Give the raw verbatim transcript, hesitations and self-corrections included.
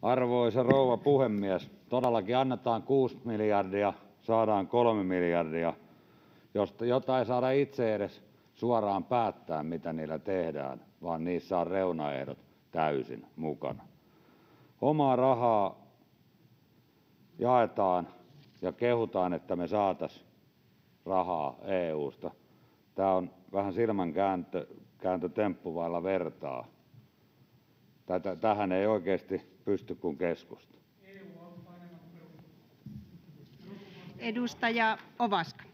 Arvoisa rouva puhemies! Todellakin annetaan kuusi miljardia, saadaan kolme miljardia, josta ei saada itse edes suoraan päättää, mitä niillä tehdään, vaan niissä on reunaehdot täysin mukana. Omaa rahaa jaetaan ja kehutaan, että me saataisiin rahaa E U:sta. Tämä on vähän silmänkääntötemppu vailla vertaa. Tähän ei oikeasti pysty kuin keskusta. Edustaja Ovaska.